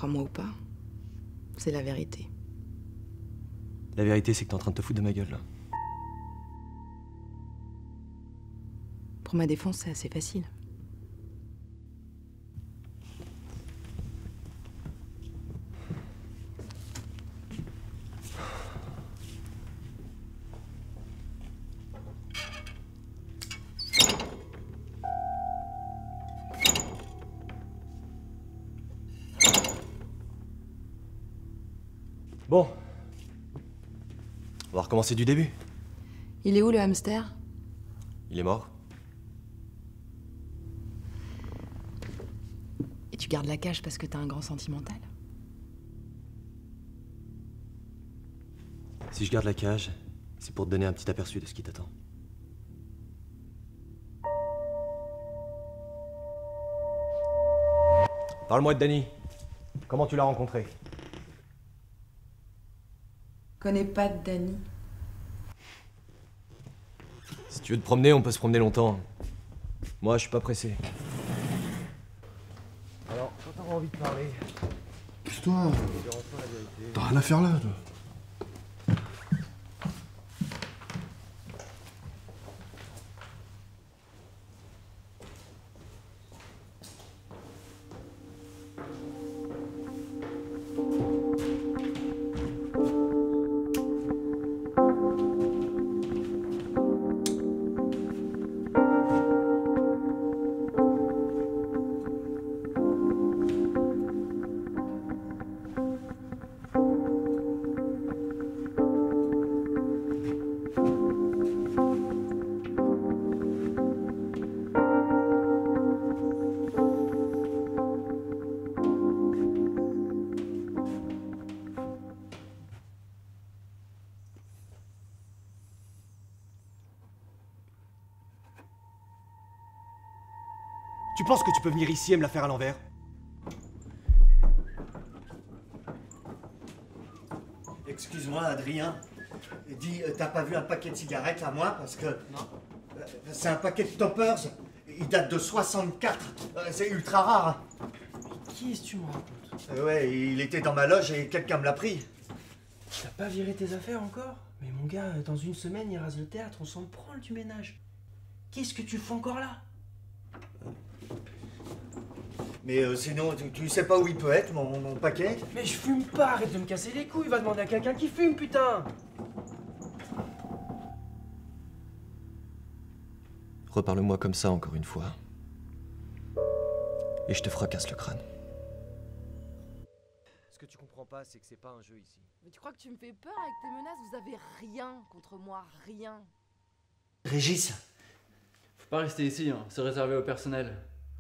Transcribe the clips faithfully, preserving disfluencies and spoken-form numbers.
Crois-moi ou pas, c'est la vérité. La vérité, c'est que t'es en train de te foutre de ma gueule, là. Pour ma défense, c'est assez facile. Bon. On va recommencer du début. Il est où, le hamster? Il est mort. Et tu gardes la cage parce que t'as un grand sentimental? Si je garde la cage, c'est pour te donner un petit aperçu de ce qui t'attend. Parle-moi de Danny. Comment tu l'as rencontré? Connais pas de Danny. Si tu veux te promener, on peut se promener longtemps. Moi, je suis pas pressé. Alors, quand t'auras envie de parler... Pousse-toi. T'as rien à faire là, toi. Tu penses que tu peux venir ici et me la faire à l'envers? Excuse-moi, Adrien. Dis, euh, t'as pas vu un paquet de cigarettes à moi? Parce que... Non. Euh, c'est un paquet de Toppers. Il date de soixante-quatre. Euh, c'est ultra rare. Qu'est-ce que tu me racontes? Euh, ouais, il était dans ma loge et quelqu'un me l'a pris. T'as pas viré tes affaires encore? Mais mon gars, dans une semaine, il rase le théâtre, on s'en branle du ménage. Qu'est-ce que tu fais encore là? Mais euh, sinon, tu, tu sais pas où il peut être, mon, mon paquet? Mais je fume pas, arrête de me casser les couilles, va demander à quelqu'un qui fume, putain! Reparle-moi comme ça encore une fois. Et je te fracasse le crâne. Ce que tu comprends pas, c'est que c'est pas un jeu ici. Mais tu crois que tu me fais peur avec tes menaces? Vous avez rien contre moi, rien. Régis. Faut pas rester ici, hein. C'est réservé au personnel.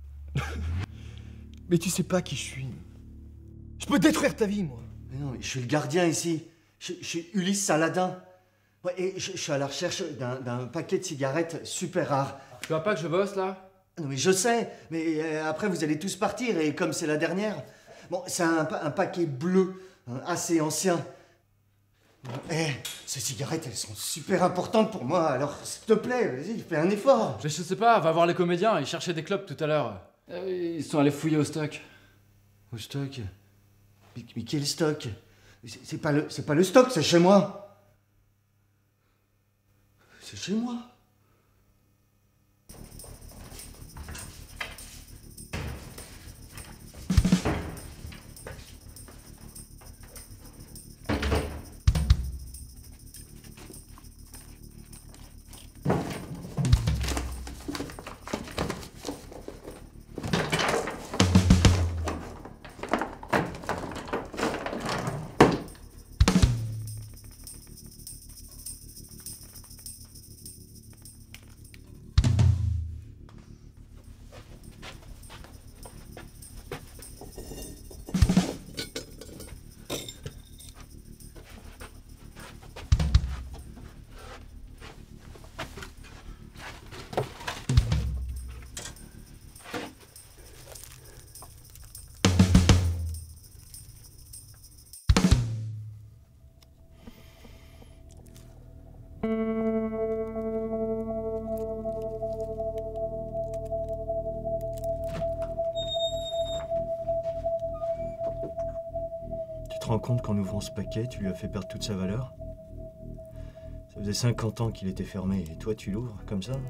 Mais tu sais pas qui je suis. Je peux détruire ta vie, moi. Mais non, mais je suis le gardien ici. Je, je suis Ulysse Saladin. Ouais, et je, je suis à la recherche d'un d'un paquet de cigarettes super rares. Tu vois pas que je bosse là? Non, mais je sais, mais euh, après vous allez tous partir, et comme c'est la dernière... Bon, c'est un, pa- un paquet bleu, hein, assez ancien. Eh, ces cigarettes, elles sont super importantes pour moi, alors s'il te plaît, vas-y, fais un effort. Je sais pas, va voir les comédiens, ils cherchaient des clopes tout à l'heure. Euh, Ils sont allés fouiller au stock. Au stock? Mais, mais quel stock? C'est c'est pas le, c'est pas le stock, c'est chez moi. C'est chez moi. te rends compte qu'en ouvrant ce paquet, tu lui as fait perdre toute sa valeur? Ça faisait cinquante ans qu'il était fermé, et toi tu l'ouvres, comme ça?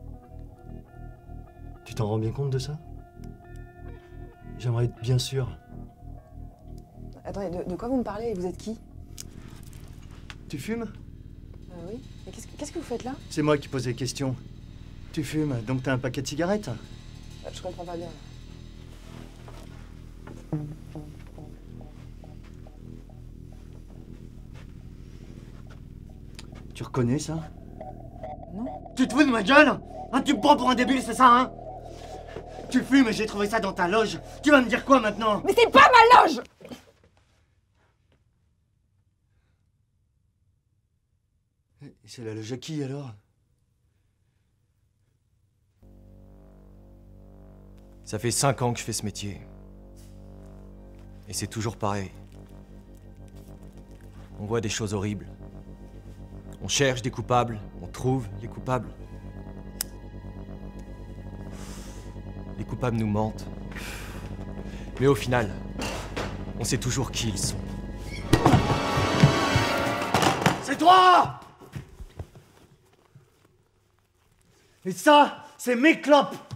Tu t'en rends bien compte de ça? J'aimerais être bien sûr. Attendez, de, de quoi vous me parlez? Vous êtes qui? Tu fumes? Euh, oui. Mais qu'est-ce que, qu'est-ce que vous faites là? C'est moi qui pose les questions. Tu fumes, donc t'as un paquet de cigarettes? euh, Je comprends pas bien. Tu reconnais ça? Non. Tu te fous de ma gueule? Hein, tu me prends pour un débile, c'est ça, hein? Tu fumes et j'ai trouvé ça dans ta loge. Tu vas me dire quoi maintenant? Mais c'est pas ma loge! Et c'est la loge à qui alors? Ça fait cinq ans que je fais ce métier. Et c'est toujours pareil. On voit des choses horribles. On cherche des coupables, on trouve les coupables. Les coupables nous mentent. Mais au final, on sait toujours qui ils sont. C'est toi! Et ça, c'est mes clopes!